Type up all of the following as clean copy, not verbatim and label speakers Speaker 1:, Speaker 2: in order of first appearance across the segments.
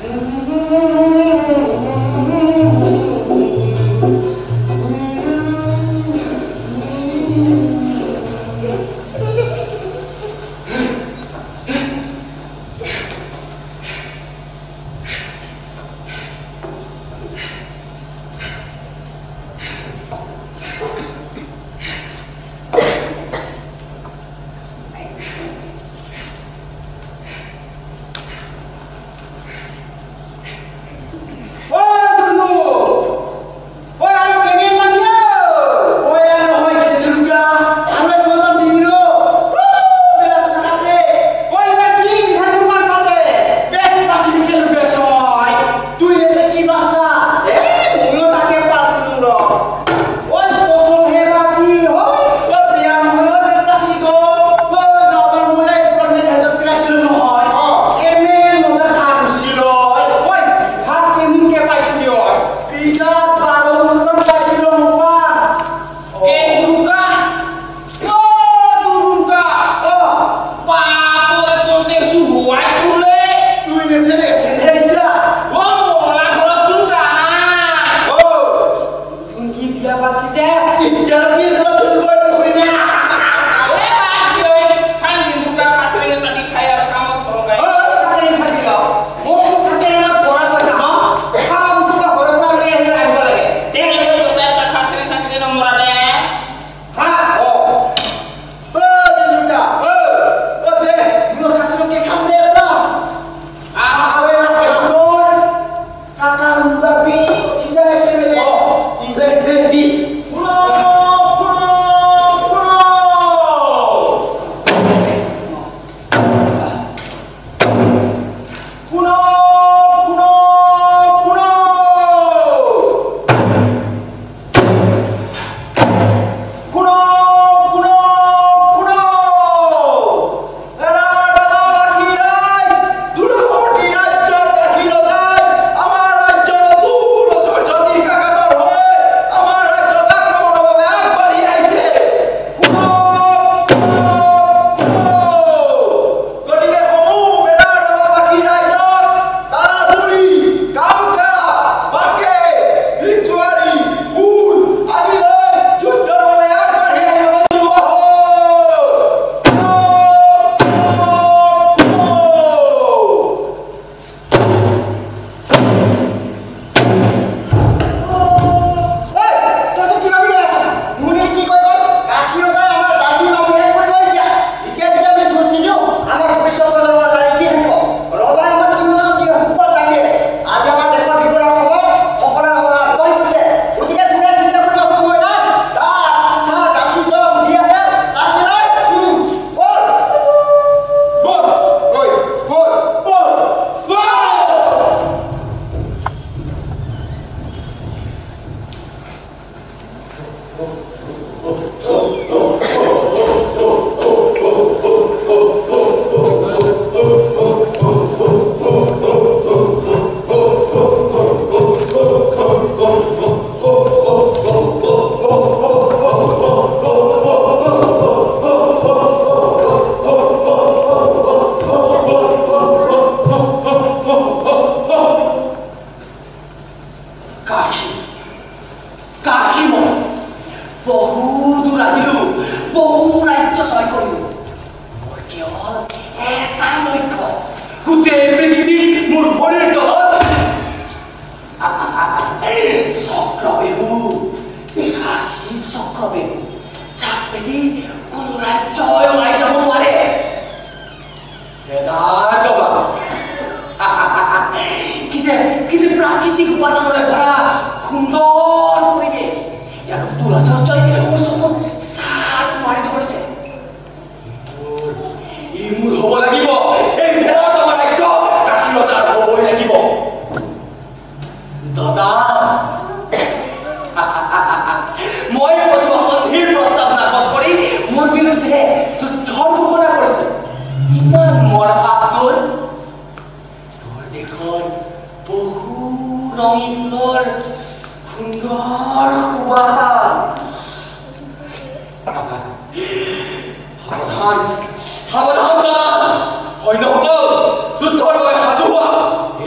Speaker 1: সাৱধান দাদা সৈন্যসকল যুদ্ধৰ বাবে সাজু হোৱা। এই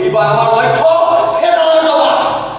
Speaker 1: এইবাৰ আমাৰ লক্ষ্য ফেডাৰৰ দবা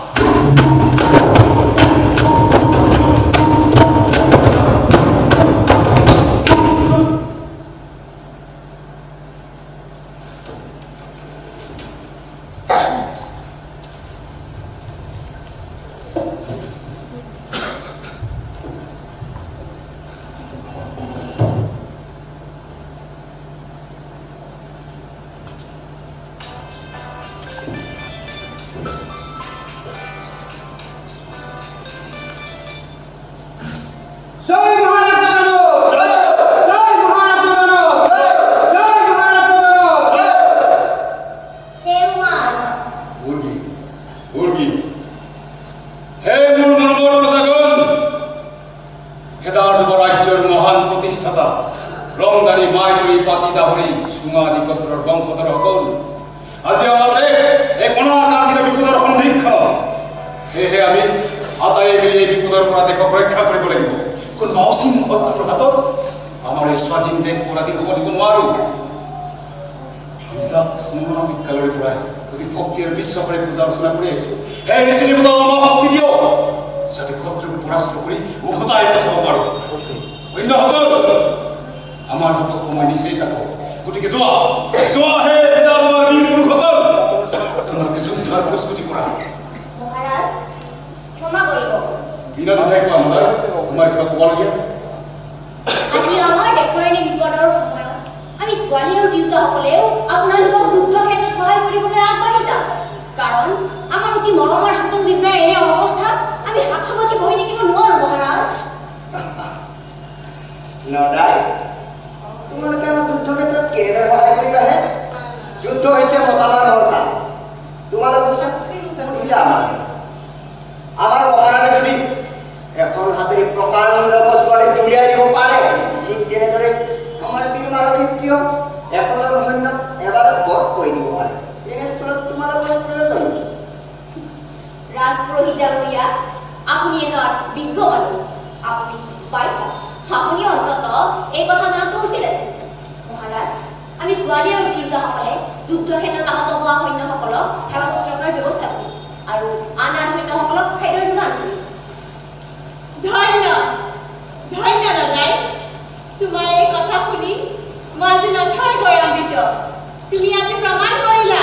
Speaker 2: তুমি আজি প্ৰমাণ কৰিলা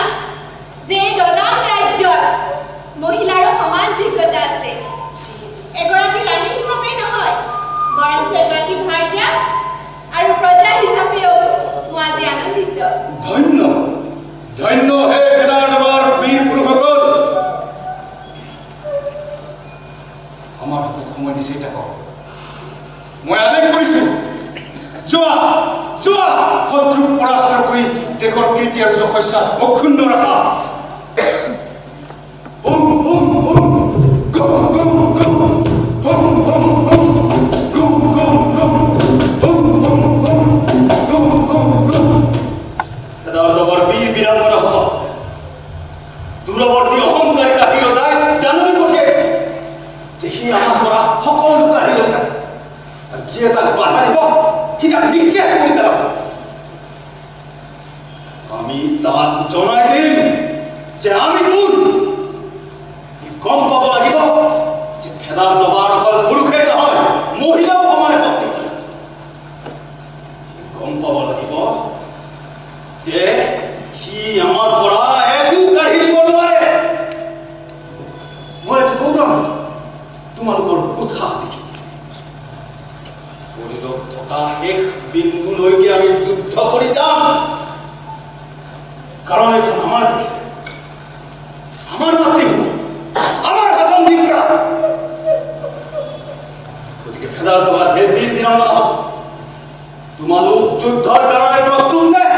Speaker 2: যে দদান ৰাজ্যত মহিলাৰ সমান যোগ্যতা আছে। এগৰাকী ৰাণী হিচাপে নহয়, বৰং এগৰাকী ভাৰ্যা আৰু প্ৰজা হিচাপেও মই আজি আনন্দিত।
Speaker 1: ধন্য ধন্য হে ফেডাৰৰ বীৰ পুৰুষসকল। আমাৰ হাতত সময় দিছে তাক মই আদেশ কৰিছো, যোৱা যোৱা শত্ৰুক পৰাস্ত কৰি দেশৰ কীৰ্তি আৰু যশস্যা অক্ষুণ্ণ ৰাখা। দূৰৱৰ্তী অহংকাৰী কাঢ়ি লৈ যায় জাননী পঠিয়াইছে যে সি আমাৰ পৰা সকলো কাঢ়ি লৈ যায় আৰু যিয়ে তাক বাধা দিব সি তাক নিশেষ কৰি পেলাব। আমি তাক জনাই দিম যে আমি কোন। সি গম পাব লাগিব যে ফেডাৰ দবাৰ অকল পুৰুষেই নহয়, মহিলাও সমানে শক্তি। গম পাব লাগিব যে সি আমাৰ পৰা একো কাঢ়ি দিব নোৱাৰে। মই আজি গৌৰৱান্বিত তোমালোকৰ উৎসাহ দেখি। শৰীৰত থকা শেষ বিন্দুলৈকে আমি যুদ্ধ কৰি যাম, কাৰণ এখন আমাৰ দেশ, আমাৰ মাতৃভূমি, আমাৰ হাছং জিব্ৰা। গতিকে ফেডাৰ দবাৰ হে বীৰ বীৰাংগনা হ'ব। তোমালোক যুদ্ধৰ কাৰণে প্ৰস্তুত নে?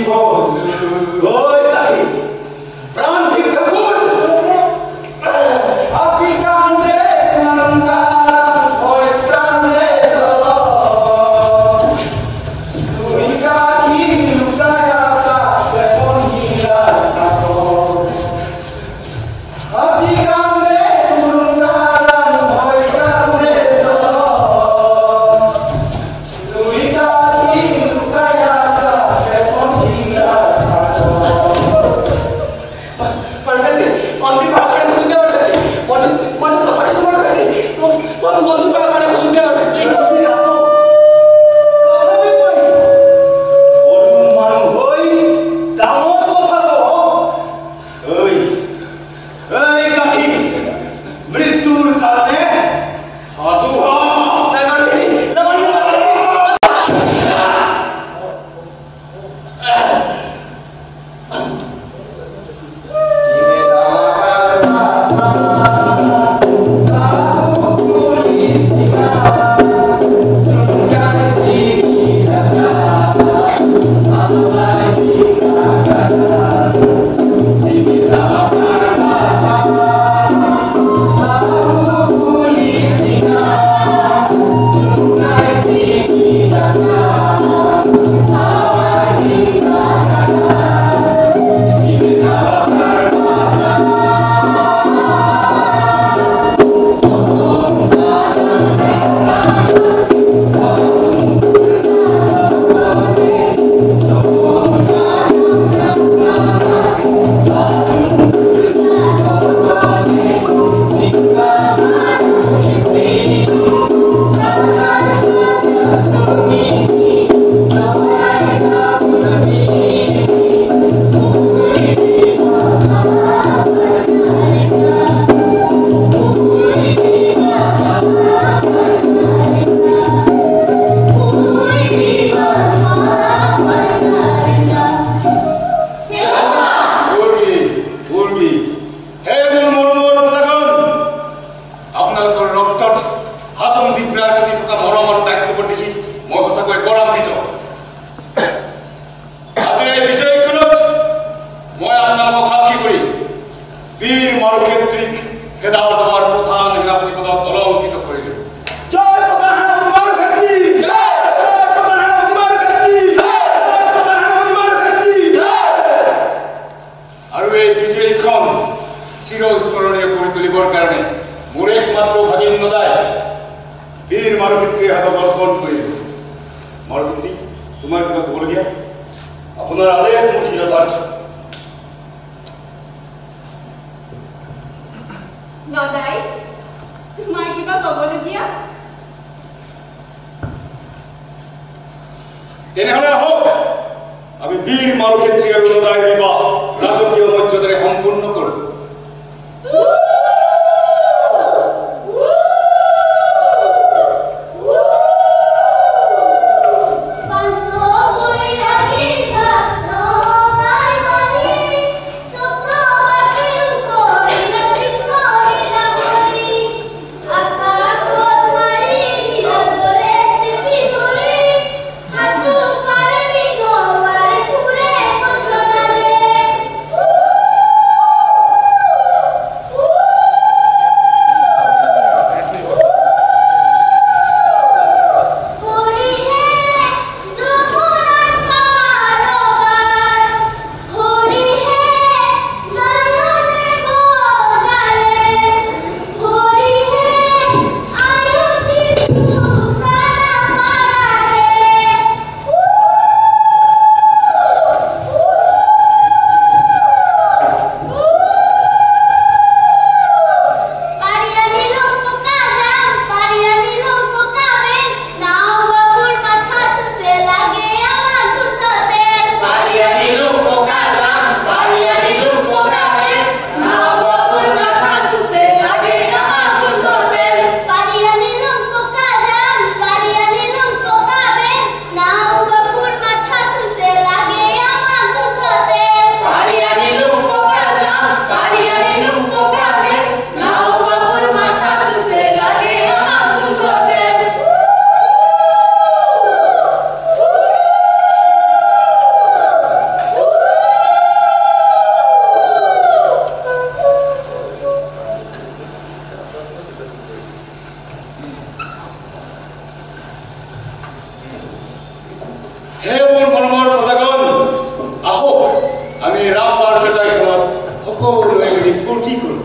Speaker 3: Hãy subscribe cho kênh Ghiền Mì Gõ để không bỏ lỡ
Speaker 1: মিলি ফূৰ্তি কৰোঁ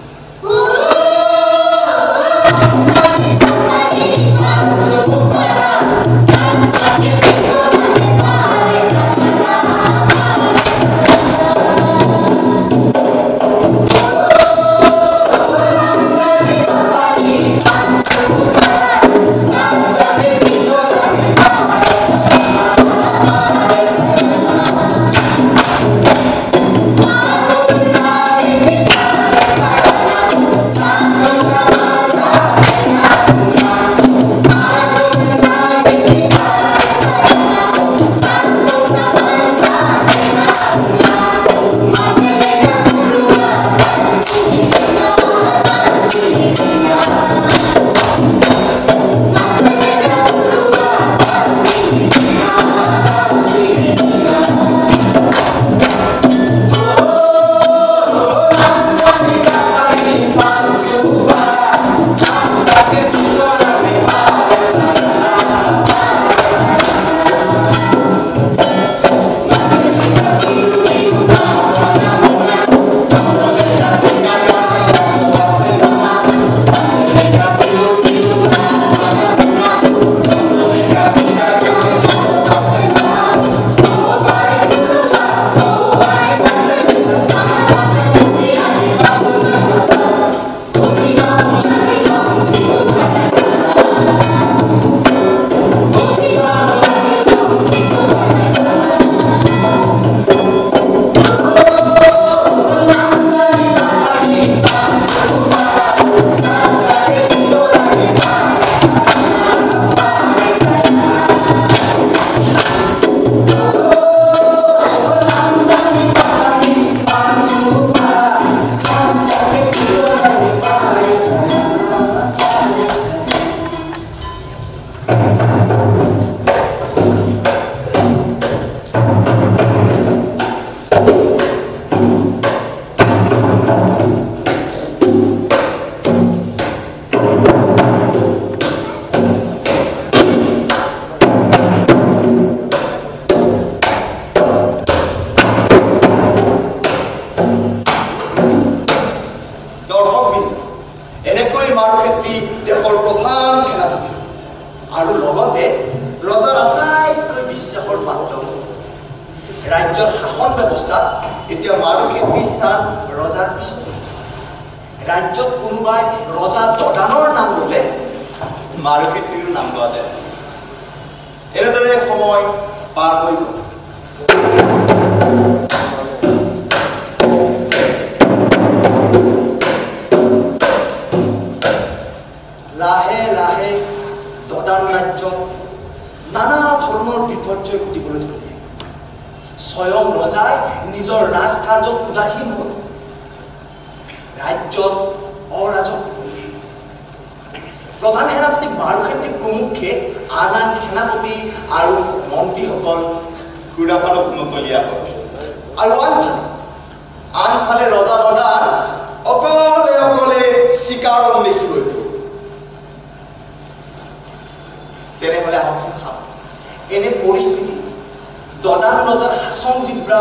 Speaker 3: Dodan Nee Jibra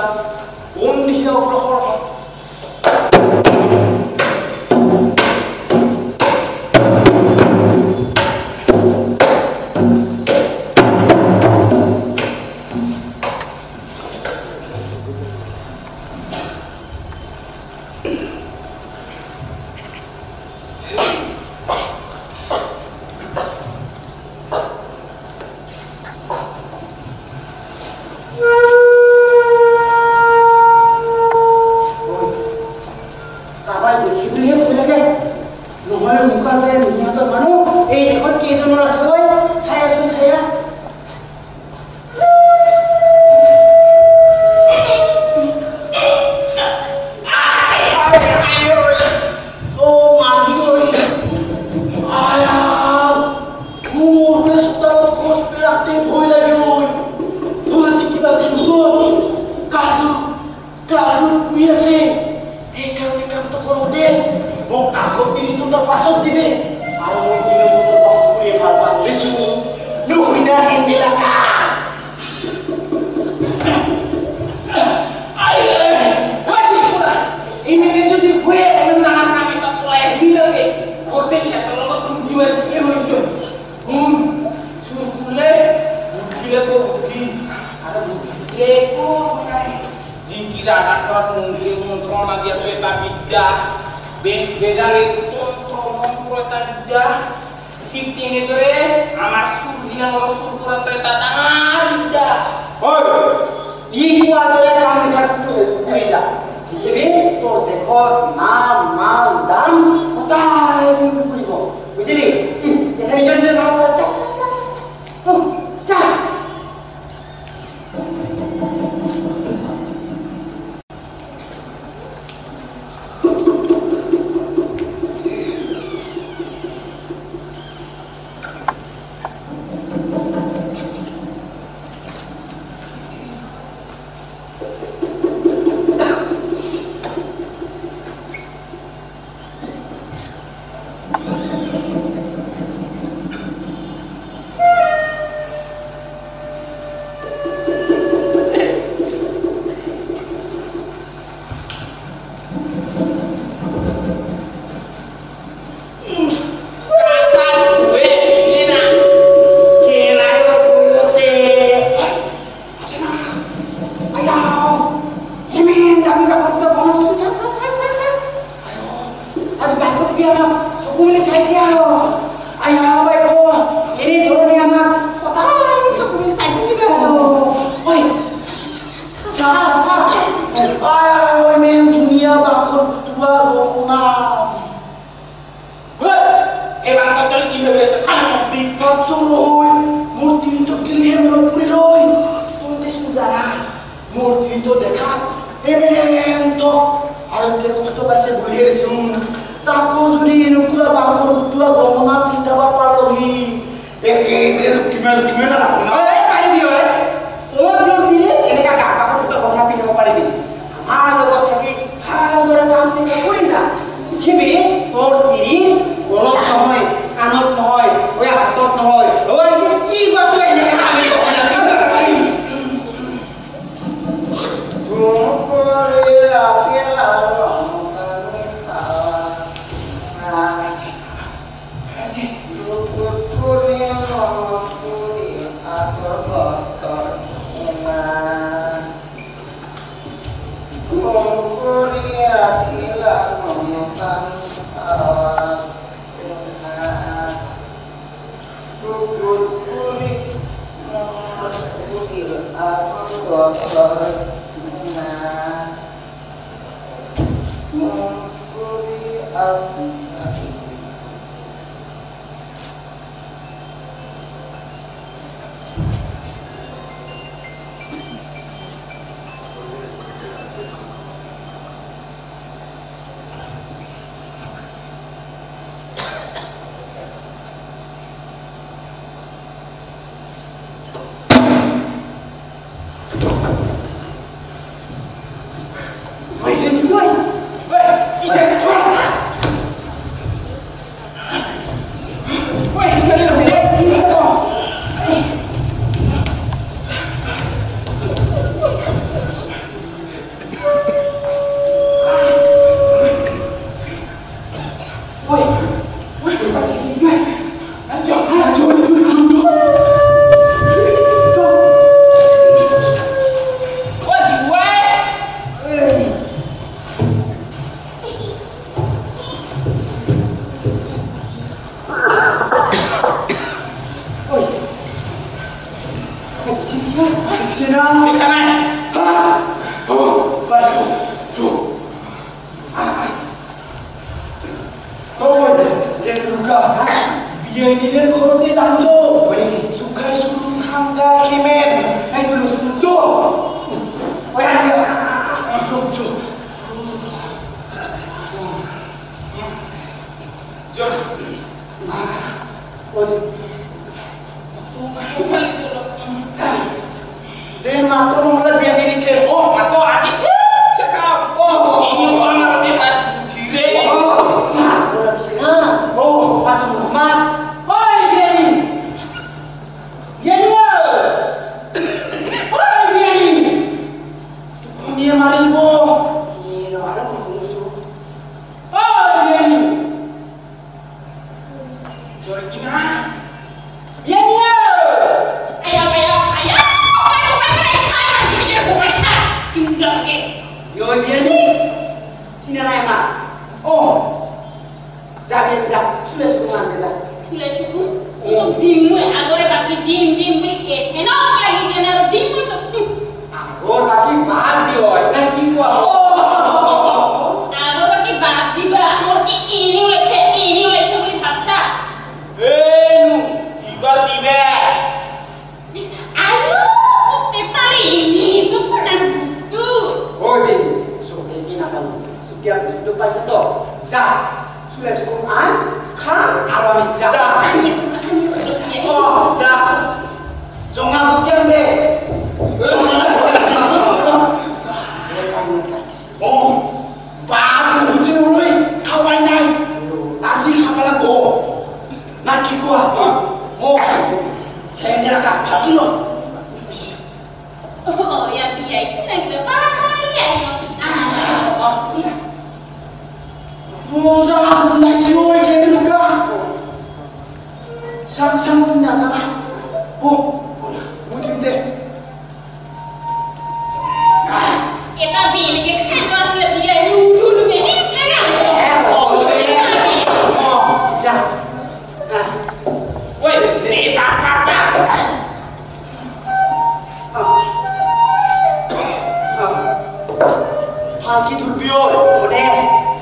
Speaker 3: Hasong ini
Speaker 4: kira-kira mungkin kontrol dia peta bidah bejarin kontrol peta bidah titin itu amat surgina orang surga peta tangan bidah
Speaker 5: iku adore kamu satu bisa jadi to dekho naam dam kotai bulibo বুঝলি এখানে এসে কাম চা চা
Speaker 4: Tinggal
Speaker 2: lagi.
Speaker 5: Yo biar ni. Sini naik mak. Oh. Jadi sudah sekolah kerja.
Speaker 2: Sudah cukup. Untuk dimu, agora baki dim beli enak lagi dia naruh dimu itu.
Speaker 5: Agora baki mati oi, nak kiko.
Speaker 2: Agora baki mati bah. Murti ini oleh beli paksa.
Speaker 4: Nu, ibar tiba.
Speaker 2: Ayo, kopi pali ini tu pun ada gustu.
Speaker 5: Oh bin, so begini apa lu? Tiap itu pas itu, sudah sekolah kan alami zah.
Speaker 2: Hanya suka suka.
Speaker 5: Oh zah, jangan bukan deh.
Speaker 1: Oh, babu di dulu kawai nai. Asik kapalan ko. Naki ko. Oh. Hanya ka patino.
Speaker 2: Oh, ya biaya sudah kita payah.
Speaker 1: Moza aku nasi oi kendu ka. Sang punya sana. Oh, mungkin deh.
Speaker 2: Kita pilih ke kan lebih biaya lucu lu ni.
Speaker 4: Woi, ni tak.
Speaker 5: Pagi turbiol, boleh.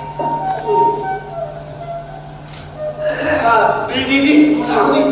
Speaker 1: Di, aku di.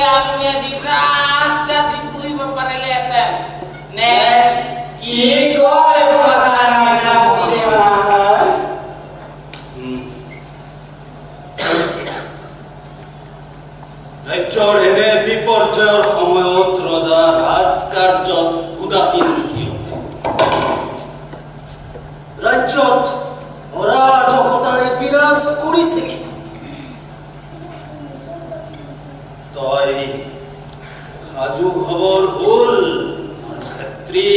Speaker 4: আপুনি আজি ৰাস্তাত পুহিব পাৰিলেহেঁতেন নে কি কয়
Speaker 3: ৰাজ্যৰ এনে বিপৰ্যয়ৰ সময়ত ৰজা ৰাজকাৰ্যত উদাসীন কিয়? ৰাজ্যত অৰাজকতাই বিৰাজ কৰিছে কি? তই সাজু খবৰ হ'ল মোৰ ক্ষেত্ৰী।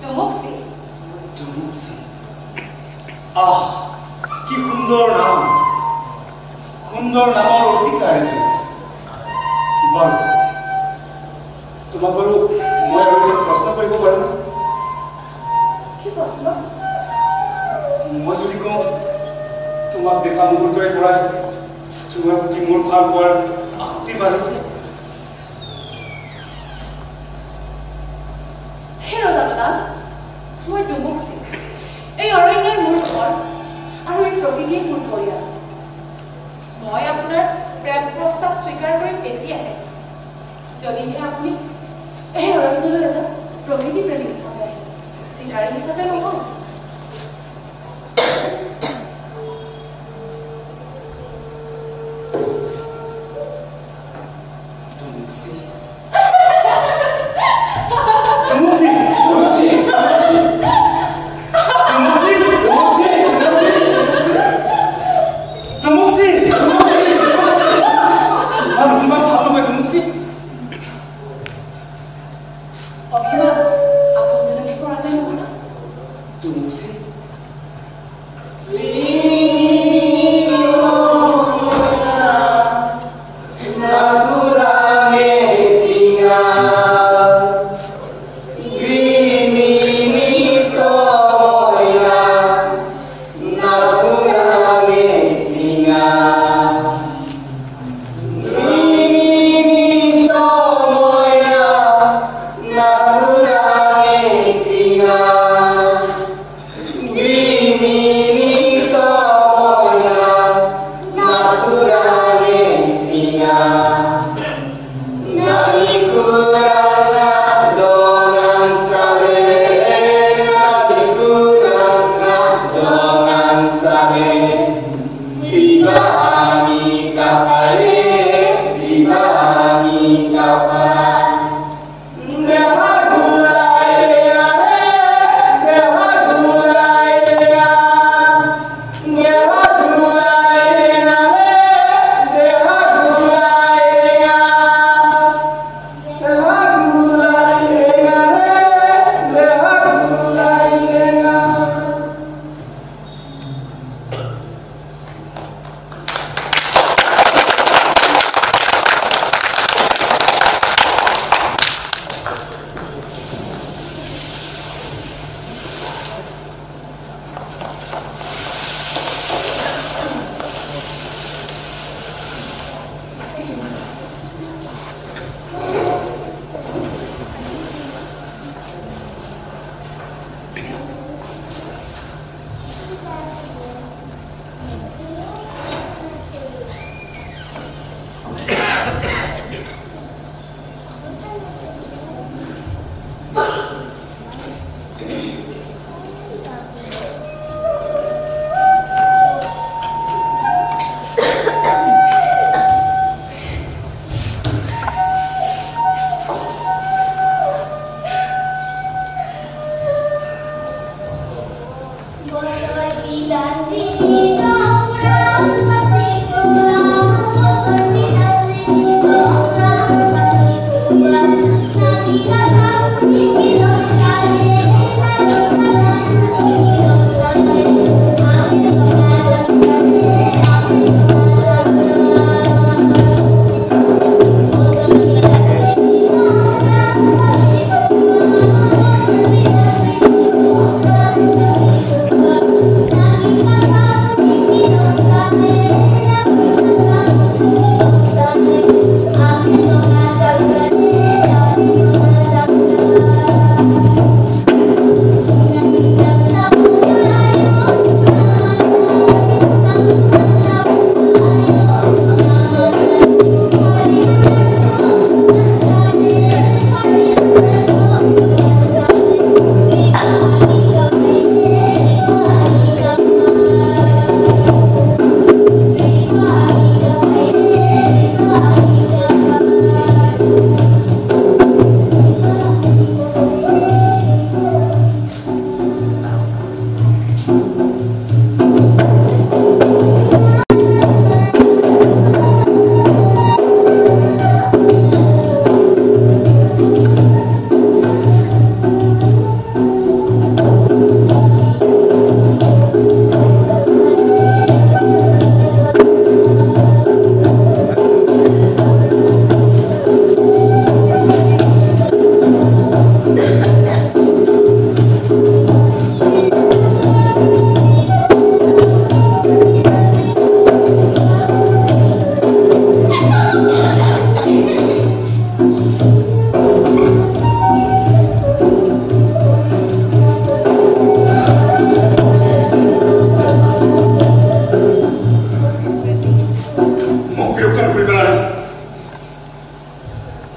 Speaker 2: ডুমুকসি
Speaker 1: ডুমুকসি আহ কি সুন্দৰ নাম সুন্দৰ নামৰ অধিকাৰী বাৰু তোমাক বাৰু মই আৰু এটা প্ৰশ্ন কৰিব পাৰোঁ না
Speaker 2: কি প্ৰশ্ন
Speaker 1: মই যদি কওঁ তোমাক দেখা মুহূৰ্তৰে পৰাই তোমাৰ প্ৰতি মোৰ ভাল পোৱাৰ আসক্তি বাঢ়িছে
Speaker 2: হে ৰজাদা মই ডুমুকসি এই অৰণ্যৰ মোৰ ঘৰ আৰু এই প্ৰকৃতিৰ মোৰ পৰিয়াল মই আপোনাৰ প্ৰেম প্ৰস্তাৱ স্বীকাৰ কৰিম তেতিয়াহে যদিহে আপুনি এই অৰণ্যলৈ এজন প্ৰকৃতি প্ৰেমী হিচাপে আহে চিকাৰী হিচাপে নহয়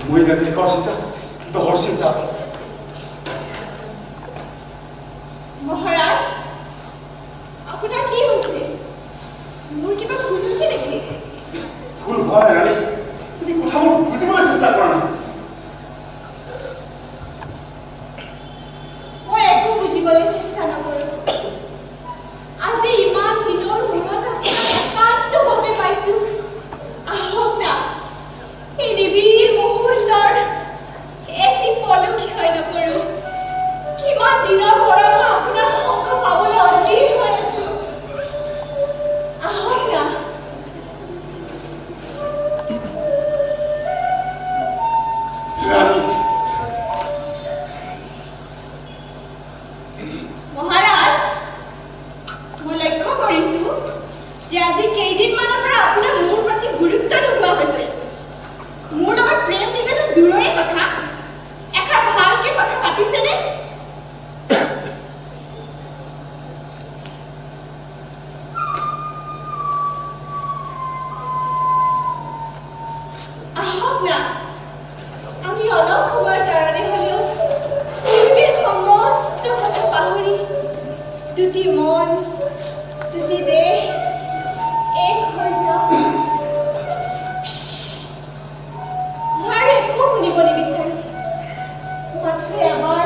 Speaker 1: মই দেশৰ চিন্তাত দহৰ চিন্তাত
Speaker 2: মহাৰাজ আপোনাৰ কি হৈছে মোৰ কিবা ভুল হৈছে নেকি
Speaker 1: ভুল হোৱা নাই ৰাণী তুমি কথাবোৰ বুজিবলৈ চেষ্টা কৰা নাই
Speaker 2: মই একো বুজিবলৈ চেষ্টা নকৰো আজি ইমান ভিতৰ মনত একান্তভাৱে পাইছো আহক না এই নিবিড় মুহূৰ্তৰ এটি পলু ক্ষয় নকৰো কিমান দিনৰ পৰা মই আপোনাৰ সংগ পাবলৈ অধীৰ হৈ আছো আহক না মহাৰাজ মই লক্ষ্য কৰিছো যে আজি কেইদিনমানৰ পৰা আপোনাৰ মোৰ প্ৰতি গুৰুত্ব নোহোৱা হৈছে মোৰ লগত প্ৰেম নিবেদন দূৰৰে কথা এষাৰ ভালকে কথা পাতিছেনে আহক না আমি অলপ সময়ৰ কাৰণে হ'লেও পৃথিৱীৰ সমস্ত কথা পাহৰি দুটি মন দুটি দেহ এক হৈ যাওঁ মই একো শুনিব নিবিচাৰো মাত্ৰ এবাৰ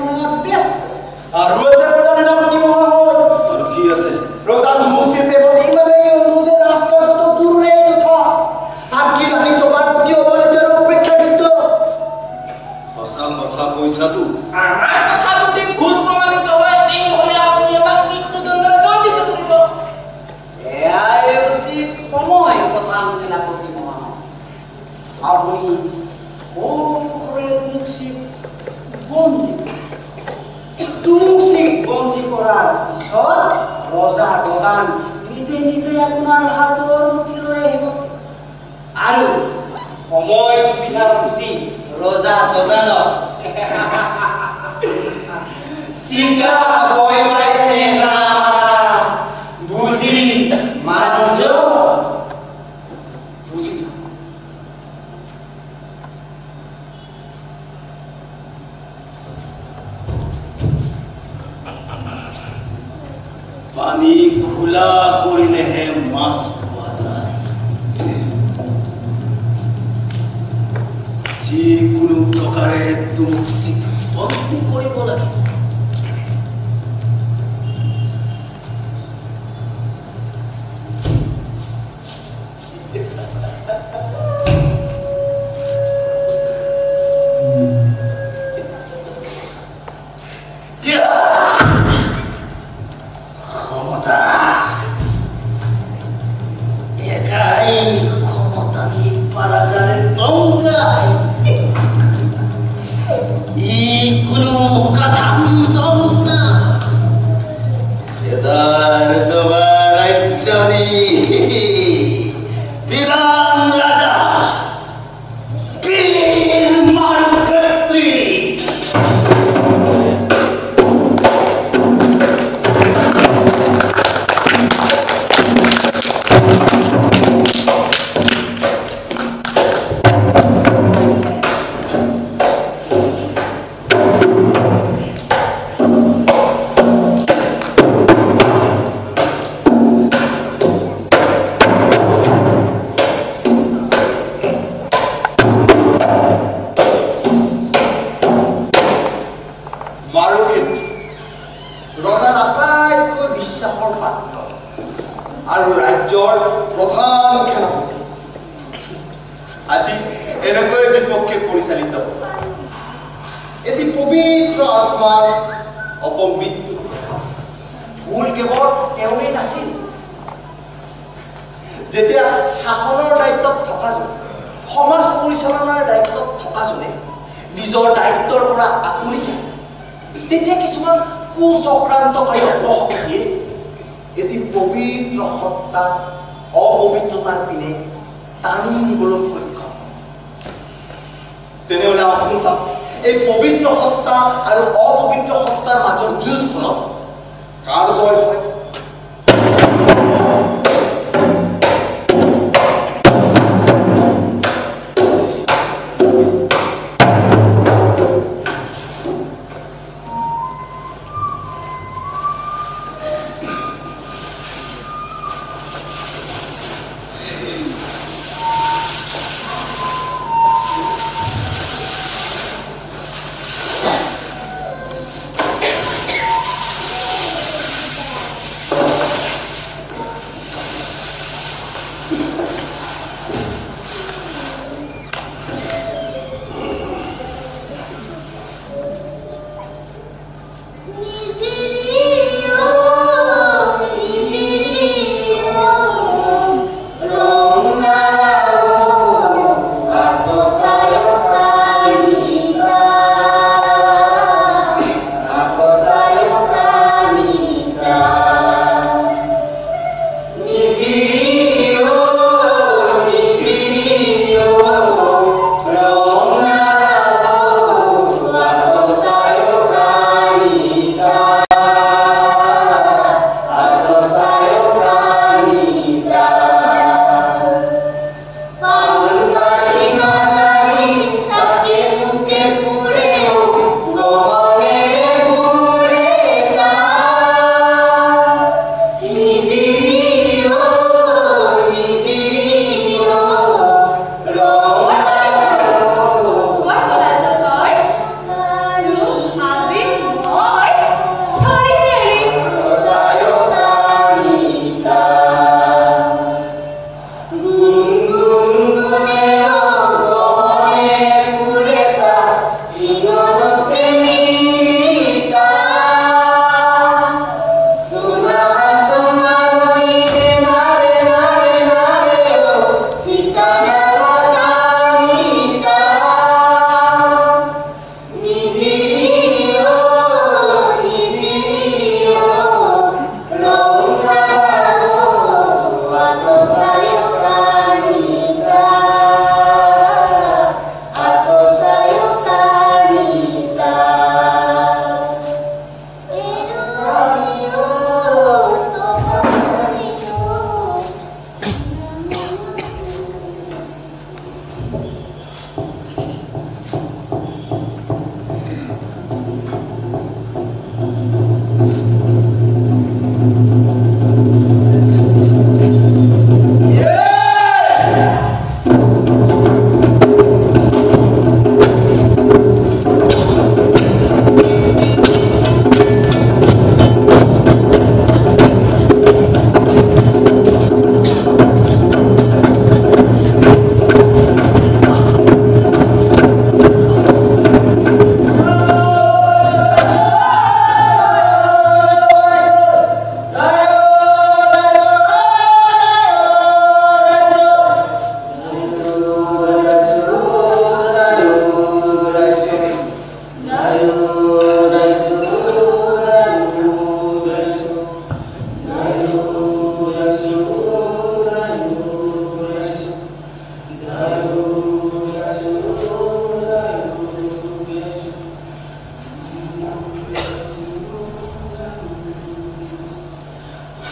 Speaker 5: Rosa, আপোনাৰ হাতৰ মুঠি লৈ আহিব আৰু সময় সুবিধা খুচি ৰজা দদানক চিকা বৈ পাইছে বুজি মানজ
Speaker 1: বুজি
Speaker 3: পানী খোলা কৰিলেহে মাছ পোৱা যায় যিকোনো প্ৰকাৰে তোমাক বন্দী কৰিব লাগিব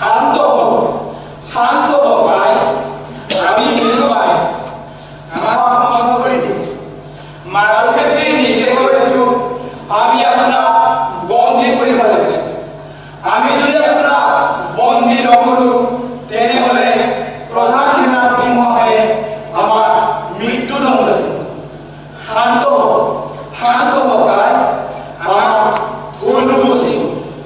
Speaker 1: শান্ত হও ভাই আমি হিরো ভাই আমার ক্ষমা করে দিন মারার ক্ষেত্রে নিতে করে তো আমি আপনার বন্দী করে ফেলেছি আমি যদি আপনার বন্দী নকরু তেনেহলে প্রধান সেনাপতি মহোদয়ে আমার মৃত্যুদণ্ড দিন শান্ত হও ভাই আমার ভুল বুঝি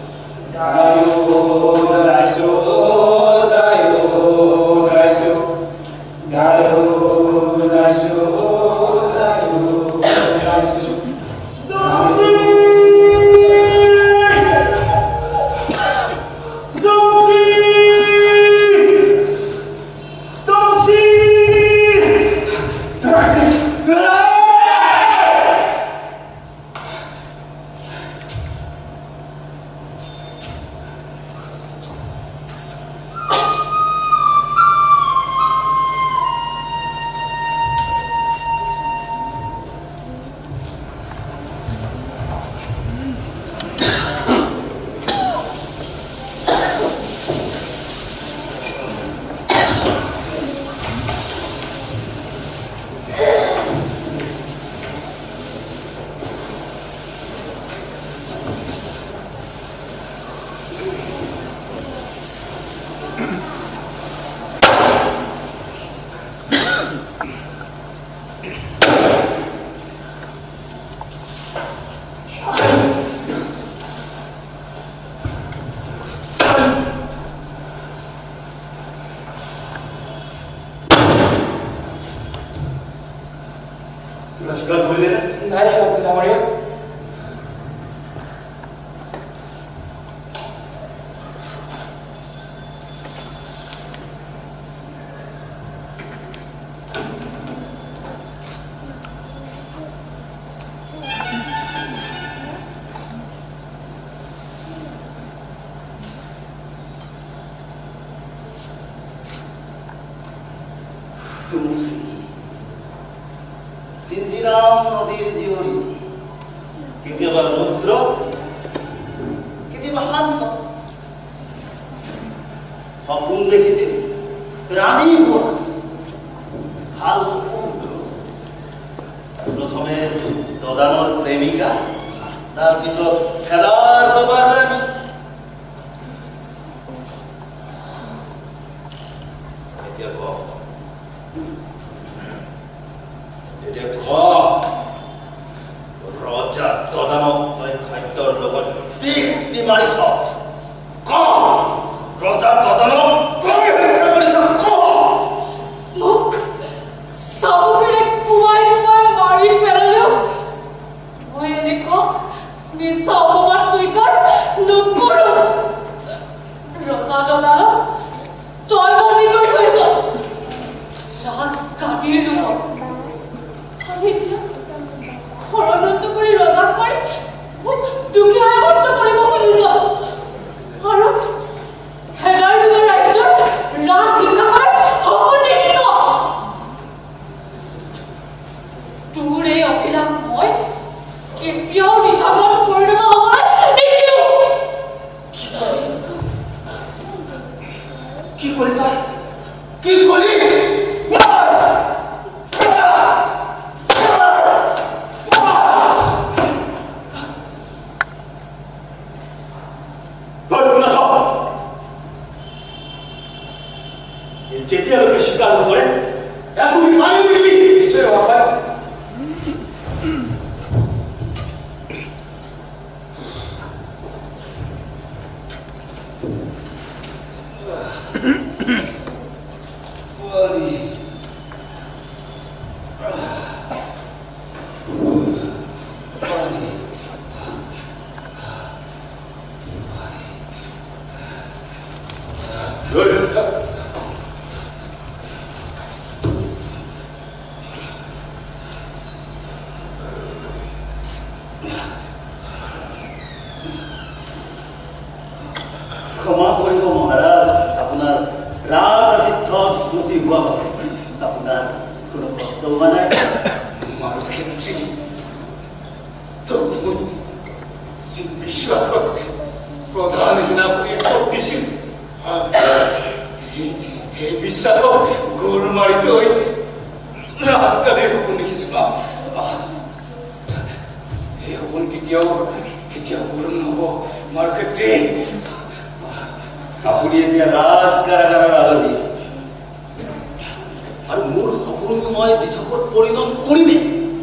Speaker 3: চিঞ্জিৰাম নদীৰ জীয়ৰী কেতিয়াবা ৰুদ্ৰ কেতিয়াবা শান্ত সপোন দেখিছিল ৰাণী হোৱা ভাল সপোন প্ৰথমে দদানৰ প্ৰেমিকা তাৰপিছত খেদাৰ দবাৰ ৰাণী এতিয়া ৰজা দদানক তই খাদ্যৰ লগত পিক দি মাৰিছ ৰজা দদানক তই হত্যা কৰিছ
Speaker 2: মোক চাবুকেৰে কুমাই মাৰি পেলালেও মই এনেকুৱা মিছা অপবাদ স্বীকাৰ নকৰো ৰজা দদানক তই বন্দী কৰি থৈছ ৰাজগাদীৰ লোকক এতিয়া ষড়যন্ত্ৰ কৰি ৰজাক মাৰি মোক দুখীয়া কষ্ট কৰিব খুজিছ আৰু হেডাৰ দুৱাৰ ৰাজ্যৰ ৰাজসিংহাসনৰ সপোন দেখিছ তোৰ এই অভিলাষ মই কেতিয়াও দিঠকত পৰিণত হ'বলৈ নিদিওঁ
Speaker 3: কি কৰি তই কি কৰি যেতিয়ালৈকে স্বীকাৰ নকৰে তুমি পানী দিবি নিশ্চয় হয় ক্ষমা কৰিব মহাৰাজ আপোনাৰ ৰাজআতিথ্যত ত্ৰুটি হোৱা বাবে আপোনাৰ কোনো কষ্ট হোৱা নাই
Speaker 1: মাৰুক্ষেত্ৰী তোক মই বিশ্বাসত প্ৰধান সেনাপতিৰ ভোট দিছিল এই বিশ্বাসক ঘূৰ মাৰি থৈ ৰাজকাদেৰ সপোন দেখিছোঁ না এই সপোন কেতিয়াও পূৰণ নহ'ব মাৰ ক্ষেত্ৰে
Speaker 3: আপুনি এতিয়া ৰাজ কাৰাগাৰৰ আলহী আৰু মোৰ সপোন মই দিঠকত পৰিণত কৰিমে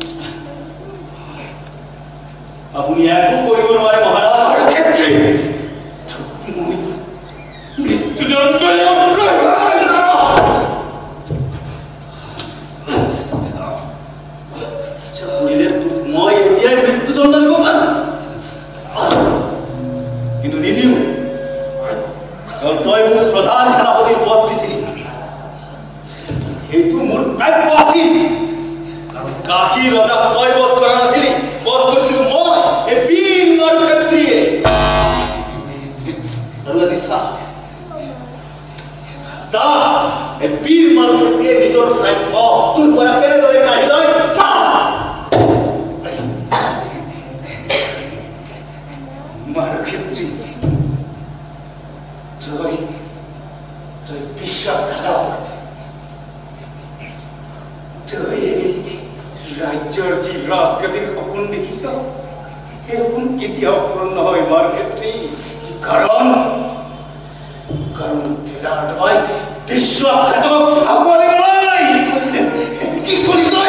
Speaker 3: আপুনি একো কৰিব নোৱাৰে মহাৰাজ
Speaker 1: মাৰ ক্ষেত্ৰে মই মৃত্যুদণ্ড
Speaker 3: কৰিলে তোক মই এতিয়াই মৃত্যুদণ্ড দিব পাৰোঁ কিন্তু নিদিওঁ কাৰণ তই মোক প্ৰধান সেনাপতিৰ পদ দিছিলি সেইটো মোৰ প্ৰাপ্য আছিল কাৰণ কাশী ৰজাক তই বধ কৰা নাছিলি বধ কৰিছিলোঁ মই এই বীৰ মাৰুক্ষেত্ৰীয়ে আৰু আজি চাহ এই বীৰ মাৰুক্ষেত্ৰীয়ে নিজৰ প্ৰাপ্য তোৰ পৰা কেনেদৰে কাঢ়ি লয় চাহ
Speaker 1: মাৰুক্ষেত্ৰী তই বিশ্বাসঘাতক তই ৰাজ্যৰ যি ৰাজগাদীৰ সপোন দেখিছ সেই সপোন কেতিয়াও পূৰণ নহয় মাৰুক্ষেত্ৰী কাৰণ তই বিশ্বাসঘাতক আগুৱালি নাই কি কৰি তই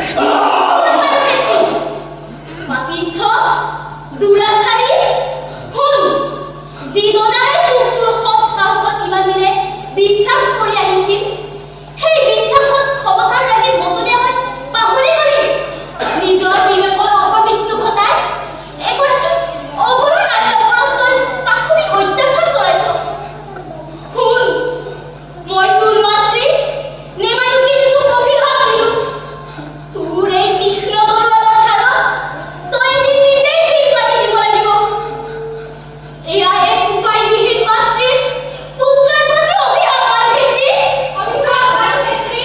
Speaker 2: পাপিষ্ঠ দুৰাচাৰী শুন যি দদাৰে তোক তোৰ সৎ সাহসত ইমান দিনে বিশ্বাস কৰি আহিছিল সেই বিশ্বাসত ক্ষমতাৰ ৰাগী মতনে হয় পাহৰি গলি নিজৰ বিবেকৰ অপমৃত্যু ঘটাই এগৰাকী অবলা নাৰীৰ ওপৰত তই প্ৰাথমিক অত্যাচাৰ চলাইছ শুন মই তোৰ মাতৃ নেমানুকি দিছো অভিশাপ দিলো তোৰ এই তীক্ষ্ণ তৰোৱালৰ ধাৰত তই এদিন নিজেই শিৰ পাতি দিব লাগিব এয়া এক উপায়বিহীন মাতৃৰ পুত্ৰৰ প্ৰতি অভিশাপ মাৰুক্ষেত্ৰী অভিশাপ মাৰুক্ষেত্ৰী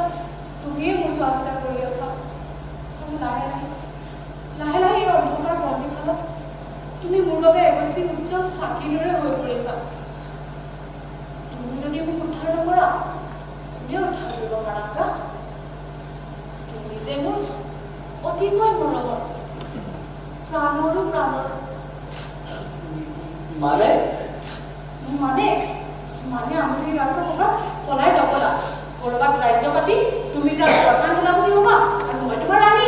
Speaker 2: লাহে লাহে এই অন্ধকাৰ উজ্জ্বল চাকিৰ দৰে হৈ পৰিছা তুমি যদি মোক উদ্ধাৰ নকৰা কোনে উদ্ধাৰ কৰিব পাৰা তুমি যে মোৰ অতিকৈ মৰমৰ প্ৰাণৰো প্ৰাণৰ
Speaker 5: মানে
Speaker 2: মানে মানে আমি গাঁৱৰ পৰা পলাই যাবলা কৰবাত ৰাজ্য পাতি তুমি তাৰ প্ৰধান হ'লা বুলি হ'বা আৰু মই তোমাৰ ৰাণী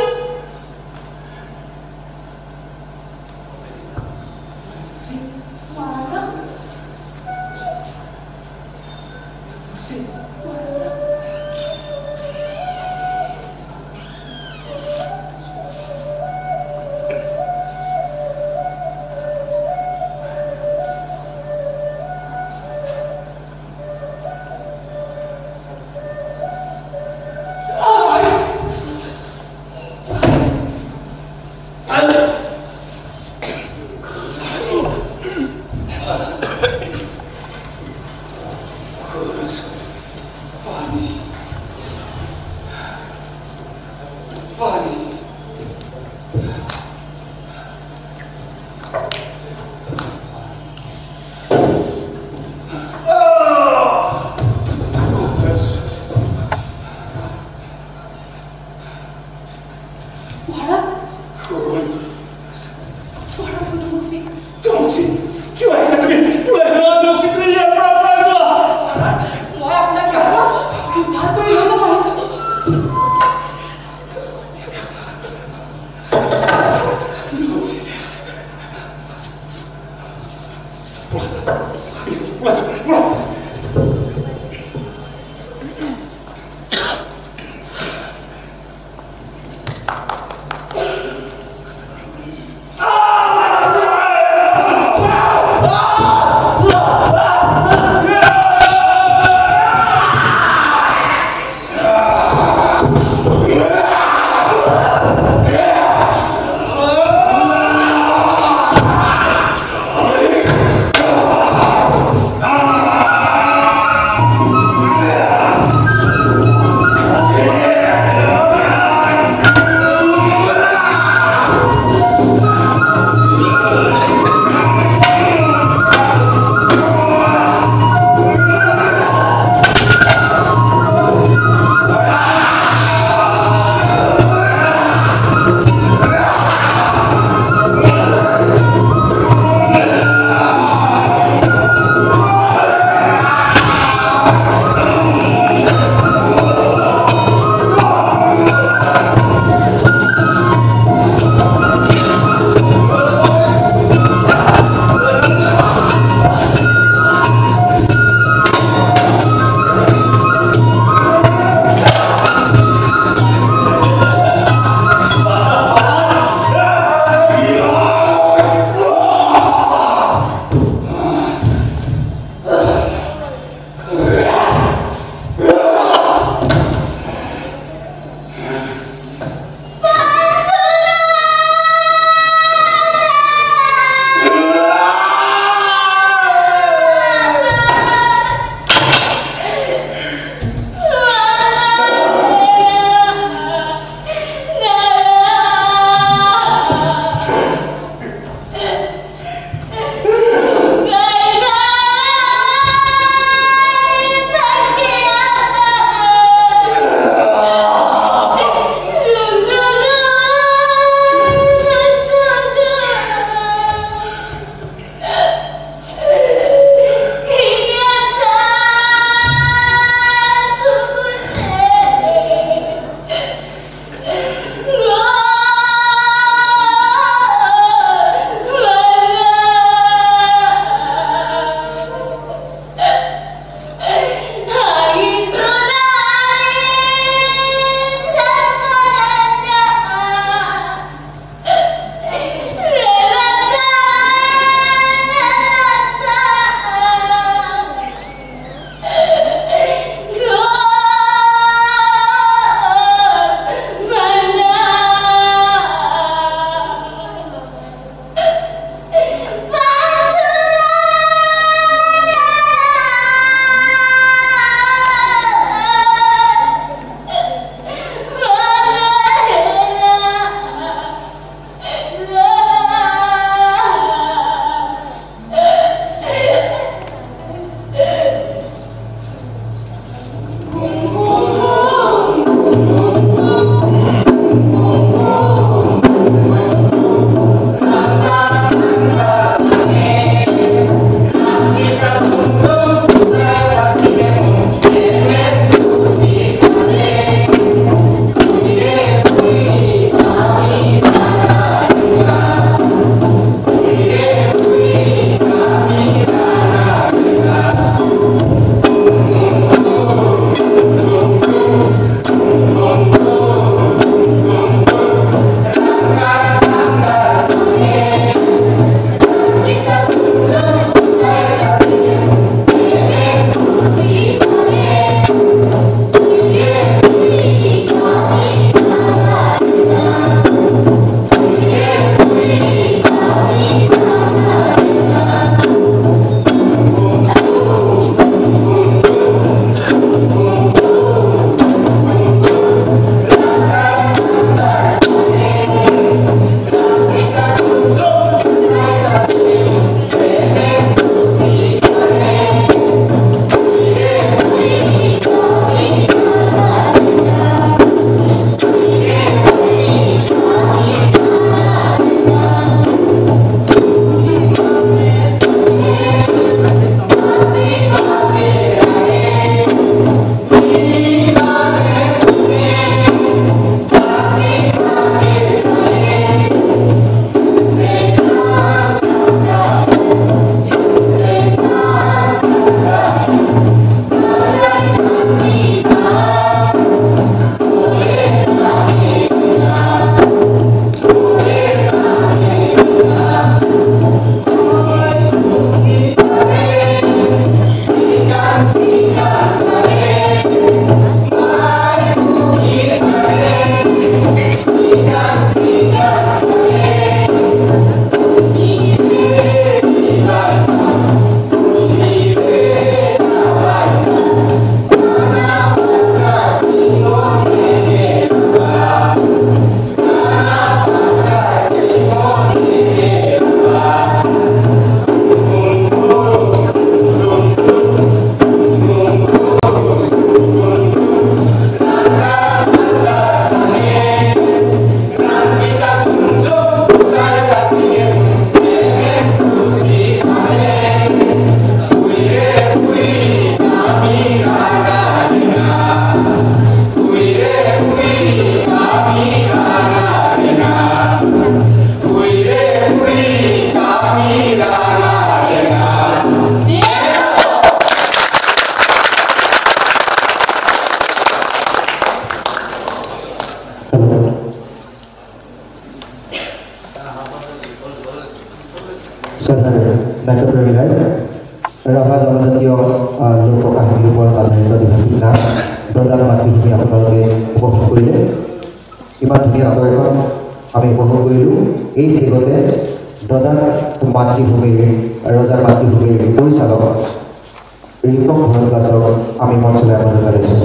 Speaker 6: Nature guys, Rabha জনজাতীয় লোককাহিনীৰ ওপৰত আধাৰিত দ্বিভাষিক নাট দদান মাতৃভূমি আপোনালোকে উপভোগ কৰিলে। ইমান ধুনীয়া নাটক এখন আমি উপভোগ কৰিলোঁ। এই চেগতে দদান মাতৃভূমিৰ ৰজাৰ মাতৃভূমিৰ পৰিচালক ৰিপম ভৰদ্বাজক আমি মঞ্চলৈ আহ্বান জনাইছোঁ।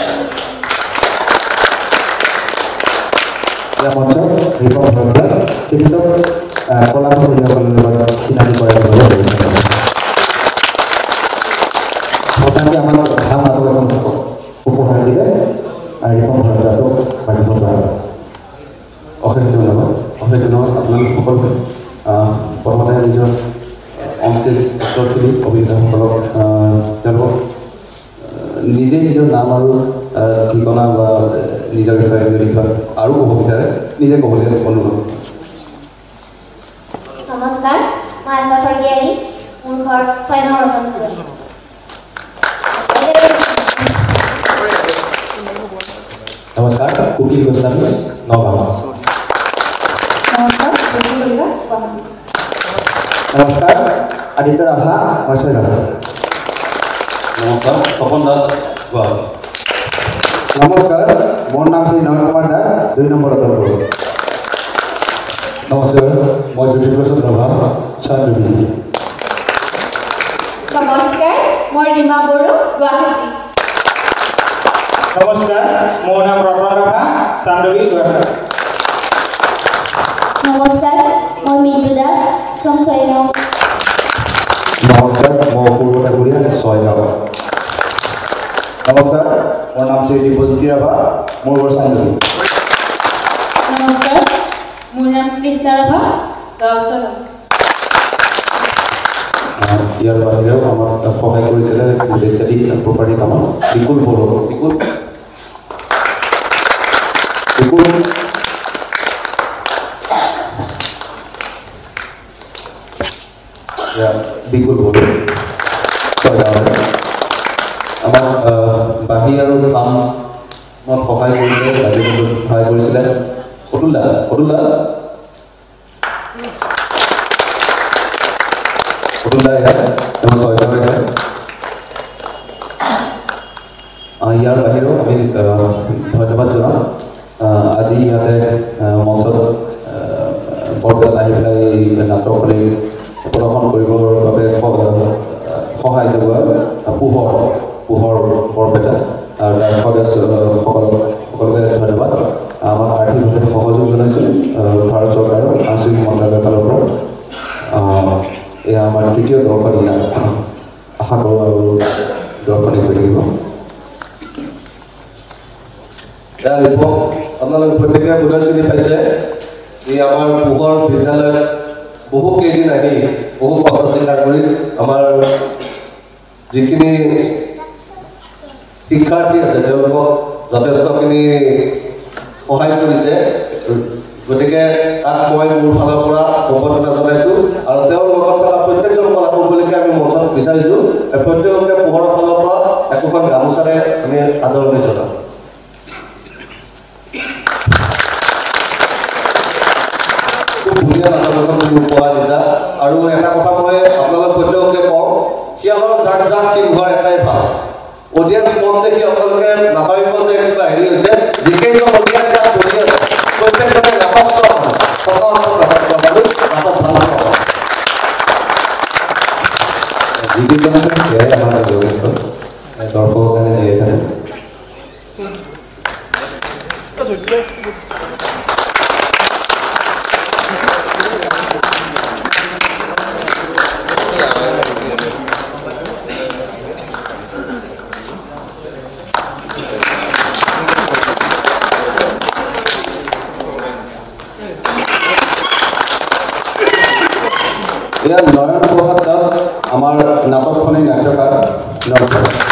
Speaker 6: ইয়াৰ মঞ্চ ৰিপম ভৰদ্বাজ তেখেতক কলাকুশলীসকলৰ লগত চিনাকি কৰাই দিবলৈ সঁচাকৈ আমাক ভাল নাটক এখন উপহাৰ দিলে ৰিপম ভৰদ্বাজক মাতিব পাৰে।
Speaker 7: অশেষ ধন্যবাদ আপোনালোক সকলোকে প্ৰথমতে নিজৰ অনষ্টেজ এক্টৰখিনি অভিনেতাসকলক তেওঁলোকক নিজে নিজৰ নাম আৰু ঠিকনা বা নিজৰ বিষয়ে যদি আৰু ক'ব বিচাৰে নিজে ক'বলৈ অনুৰোধ।
Speaker 8: নমস্কাৰ, মই আস্থা স্বৰ্গীয়াৰী, মোৰ ঘৰ ছয়গাঁও ৰতনপুৰ।
Speaker 7: নমস্কাৰ, কুকিল গোস্বামী, নগাঁও।
Speaker 6: নমস্কাৰ, আদিত্য ৰাভা, মই ছয়গাঁও।
Speaker 3: নমস্কাৰ, স্বপন দাস, গুৱাহাটী।
Speaker 6: নমস্কাৰ, মোৰ নাম শ্ৰী নয়ন কুমাৰ দাস, 2 নম্বৰ ৰতনপুৰ।
Speaker 7: নমস্কাৰ, মই জ্যোতিপ্ৰসাদ ৰাভা, চান্দুবি।
Speaker 2: নমস্কাৰ, মই ৰীমা বড়ো, গুৱাহাটী।
Speaker 4: নমস্কাৰ, মোৰ নাম ৰতন ৰাভা, চান্দুবি, গুৱাহাটী।
Speaker 8: নমস্কাৰ, মই মিন্টু দাস ফ্ৰম ছয়গাঁও।
Speaker 7: নমস্কাৰ, মই পূৰ্ব ঠাকুৰীয়া, ছয়গাঁও।
Speaker 6: নমস্কাৰ, মোৰ নাম শ্ৰী দীপজ্যোতি ৰাভা, মোৰ ঘৰ চান্দুবি।
Speaker 2: নমস্কাৰ, মোৰ নাম কৃষ্ণা ৰাভা, গাঁও ছয়গাঁও।
Speaker 7: ইয়াৰ বাহিৰেও আমাক সহায় কৰিছিলে ছেভিংছ এণ্ড প্ৰপাৰ্টি কামত বিপুল বড়ো। বিপুল বড়ো আমাক বাঁহী আৰু কামত সহায় কৰিছিলে, সহায় কৰিছিলে অতুল দা। ইয়াৰ বাহিৰেও আমি ধন্যবাদ জনাম আজি ইয়াতে মঞ্চত বৰপেটাত আহি পেলাই এই নাটকখনি প্ৰদৰ্শন কৰিবৰ বাবে সহায় যোগোৱা পোহৰ বৰপেটা আৰু তাৰ সকলোকে ধন্যবাদ। আমাক আৰ্থিকভাৱে সহযোগ জনাইছিল ভাৰত চৰকাৰৰ সাংস্কৃতিক মন্ত্ৰালয়ৰ ফালৰ পৰা। এয়া আমাৰ তৃতীয় দৰ্শনী নাট, আশা কৰোঁ আৰু দৰ্শনী হৈ থাকিব।
Speaker 3: আপোনালোকে প্ৰত্যেকে বোধহয় চিনি পাইছে যে আমাৰ পোহৰ বিদ্যালয়ত বহু কেইদিন আহি বহু কষ্ট স্বীকাৰ কৰি আমাৰ যিখিনি শিক্ষাৰ্থী আছে তেওঁলোকক যথেষ্টখিনি সহায় কৰিছে। গতিকে তাক মই মোৰ ফালৰ পৰা সম্বৰ্ধনা জনাইছোঁ আৰু তেওঁৰ লগত থকা প্ৰত্যেকজন কলাকুশলীকে আমি মঞ্চত বিচাৰিছোঁ প্ৰত্যেককে পোহৰৰ ফালৰ পৰা একোখন গামোচাৰে আমি আদৰণি জনাম। ধুনীয়া নাটক এখন তুমি উপহাৰ দিছা আৰু এটা কথা মই আপোনালোক প্ৰত্যেককে কওঁ, শিয়ালৰ জাক জাক সিংহৰ এটাই ভাল। অডিয়েঞ্চ কম দেখি আপোনালোকে নাভাবিব যে কিবা হেৰি হৈছে। যিকেইজন অডিয়েঞ্চ ইয়াত বহি আছে প্ৰত্যেকজনে নাটক
Speaker 7: যিকেইজন আছে সেয়াই আমাৰ যথেষ্ট দৰ্শকৰ কাৰণে জীয়াই থাকে। নয়ন প্ৰসাদ দাস আমাৰ নাটকখনি নাট্যকাৰ।